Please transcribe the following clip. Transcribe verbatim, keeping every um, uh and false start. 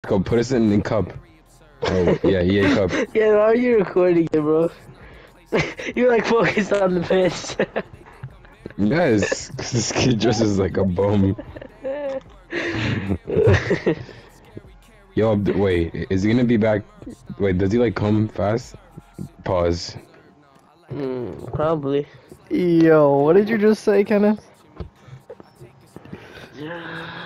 Go put us in the cup. Oh yeah, E A cup. Yeah, why are you recording it, bro? You're like focused on the pitch. Yes, 'cause this kid dresses like a bum. Yo, wait, is he gonna be back? Wait, does he like come fast? Pause. mm, probably. Yo, what did you just say, Kenneth?